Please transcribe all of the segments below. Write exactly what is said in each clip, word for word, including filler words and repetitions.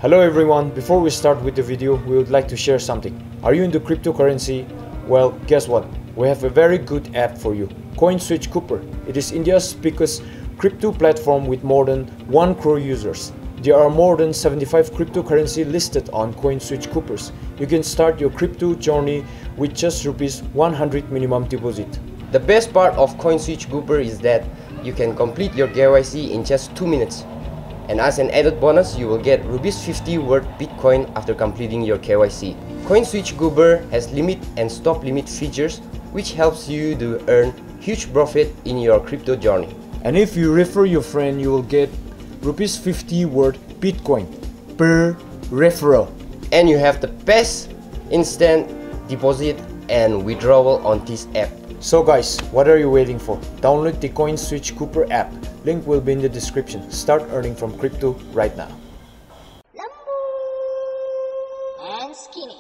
Hello everyone, before we start with the video, we would like to share something. Are you into cryptocurrency? Well, guess what? We have a very good app for you, CoinSwitch Cooper. It is India's biggest crypto platform with more than one crore users. There are more than seventy-five cryptocurrency listed on CoinSwitch Coopers. You can start your crypto journey with just rupees one hundred minimum deposit. The best part of CoinSwitch Cooper is that you can complete your K Y C in just two minutes. And as an added bonus, you will get rupees fifty worth Bitcoin after completing your K Y C. CoinSwitch Cooper has limit and stop limit features, which helps you to earn huge profit in your crypto journey. And if you refer your friend, you will get rupees fifty worth Bitcoin per referral. And you have the best instant deposit and withdrawal on this app. So guys, what are you waiting for? Download the CoinSwitch Cooper app. Link will be in the description. Start earning from crypto right now. And skinny.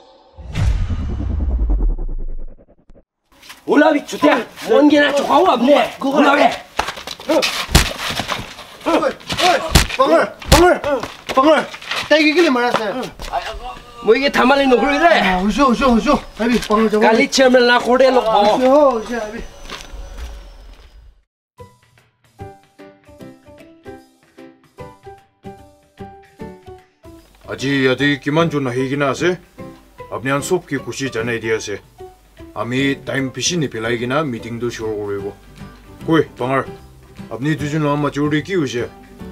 올라비 주대 원기나 좋아하고 없네. 올라비. 방울, 방울, 방울. 딸기길래 말았어요. 뭐 이게 다 말린 거 그러래? 오쇼, 오쇼, 오쇼. 아비 방울 잡아. 갈리 치면 나 고래 놓고. 오쇼, 오쇼, 아비. 아지 야디 기만주나 해기나 하세 앞년 수업기 구시 전에 디어세 아미 타임 피시니 필라이기나 미팅도 쇼고리고 고이 방알 앞니 두준 엄마 조리 키우세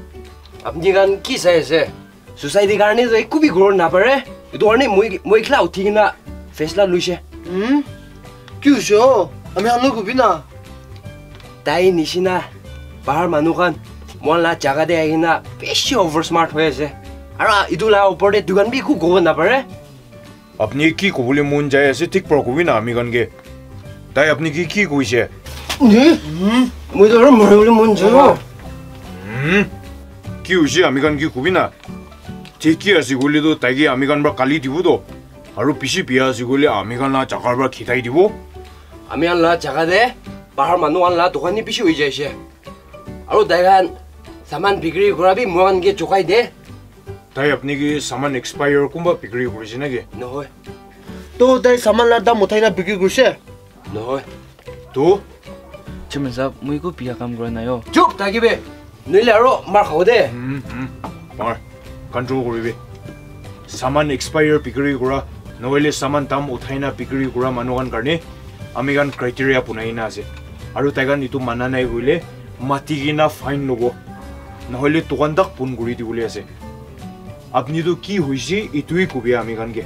앞니간 기사에서 소사이티 가르네도 이꾸비 그런 나버래 이도아니 모이 모이 클라우 티기나 페슬라 루셰 음? 끼우쇼. 아미 한 누구 비나. 다이 니시나 바할 마누간 몰라 자가데 아기나 피시 오버 스마트 회세 알아 이둘라 오퍼데 두간 비쿠 고고 나버래 앞니 키 고불리 문자에서 틱프로 고비나 아미간게 다이 앞니 키키 고이세 네? 음 뭐이도를 뭐를 문저 음 키우시 아미간 키 고비나 제키아시 골리도 다기 아미간바 칼리 디부도 하루 피시 비아시 골리 아미간나 자갈바 기타이 디부 아미안라 자가데 바할 마누간라 도간니 피시 의제시 아로 다이간 사만 비그리 고라비 무한 게 조카이 돼 다이 अपनी की सामान expire कुंबा बिक्री गुरिसी नगे 너호 또 딸 사만라다 못하이나 비기 구셰. 너호 तो Chairman साहब मुझे को पिया काम करना है यो 쭉 다기베 너희라로 말 하고데 음, 음. 방알 컨트롤 고리비 사만 एक्सपायर बिक्री गुरा नवेले सामान दाम उठाइना बिक्री गुरा मानुगान करने आमिगान क्राइटेरिया पुनाइना आसे आरो ताइगान इतु माना नाइ गइले मातिगिना फाइन नगो नहले दुकानदार पुन गुरि दिबुले आसे আপনি তো কি হইছে ইতুই কবি আমি গানকে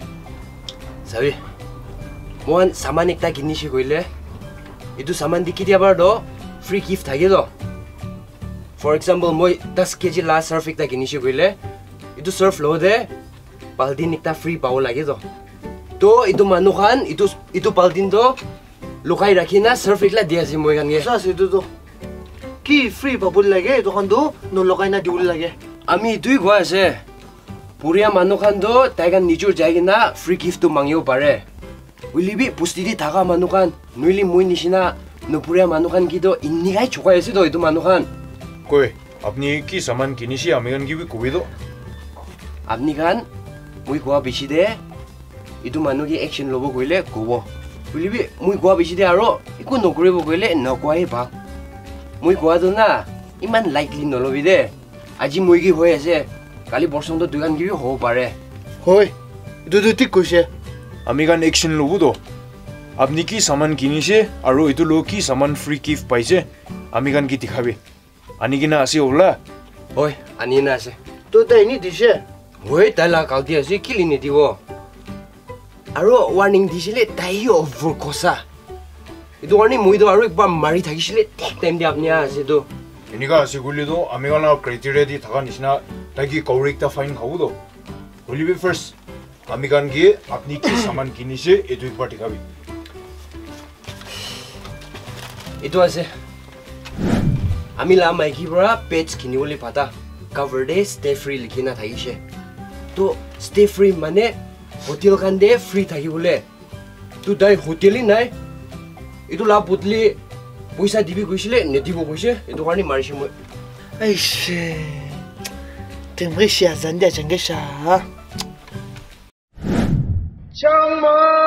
사위 모한 사만 एकटा 기니시 고일래 이두 사만 디키 디아바도 free gift 타게도 for example moi ten kg la surf एकटा 기니시 고일래 이두 surf 로데 발딘 एकटा free पाओ लागे도 तो 이두 마누칸 이두 이두 발딘도 로카이 라키나 surf एकला दियासी moi गान게 사세 두도. 키 프리 바불 라게 도칸도 놀러가이나 디울 라게. 아미 두이 고아세 पुरिया मानुखानदो ताइगान निचुर जाइगिना फ्री गिफ्ट तो मांगियो पारे उलिबि पुस्तिदि थागा मानुखान नुइलि मुइ निसिना नुपुरिया मानुखान किदो इन्निगाइ छोकायसिदो इदु मानुखान কই আপনি কি সামান কিনিছি আমি গান কি কবি তো আপনিখান মুই কোৱা বেছিদে ইদু মানুকি একশন লব কইলে কব উলিবি মুই কোৱা বেছিদে আৰু একো নকৰিব কইলে নকৱাই ভাল মুই কোৱাটো না ইমান লাইকলি নলবি দে আজি মুই কি হৈ আছে কালি বৰ্ষন্ত দুগান কি হ'ব পাৰে হই. দুদু ঠিক কইছে. আমি গান একশন লবু তো আপনি কি সামান কিনিছে আৰু ইতু লো কি সামান ফ্রি গিফট পাইছে আমি গান কি দেখাবি আনি কিনা আছে ওলা হয় আনি না আছে 또 딸니 디셰. হয় তাইলা কাউদি আছে কিলি নিদিব আৰু ৱাৰ্নিং দিছিলে তাই অভাৰ কসা ইটো ৱাৰ্নিং মুইটো আৰু একবাৰ মাৰি থাকিছিলে টেক টাইম দি আপনি আছে তো এনিকা আছে গুলিতো আমি গান ক্রাইটেরিয়া দি থাকা নিচিনা তাকি কৌরিকটা ফাইন খাবুতো বলিবি ফার্স্ট আমি গান কি আপনি কি সামান কিনিছে এটো একবার দেখাবি ইটো আছে আমি লা মাইকি পৰা পেজ কিনিবলৈ পাতা কভাৰ ডে ষ্টে ফ্ৰী লিখিনা থাকিছে তো ষ্টে ফ্ৰী মানে হোটেল খান দে ফ্ৰী থাকিবলৈ তো তাই হোটেলি নাই ইটো লা পুতলি পইচা দিবি গৈছিলে নেদিব কৈছে এইটো কাৰণে মাৰিছে মই 아이씨. Từng cái xe dẫn để chẳng cái xa. Trong mơ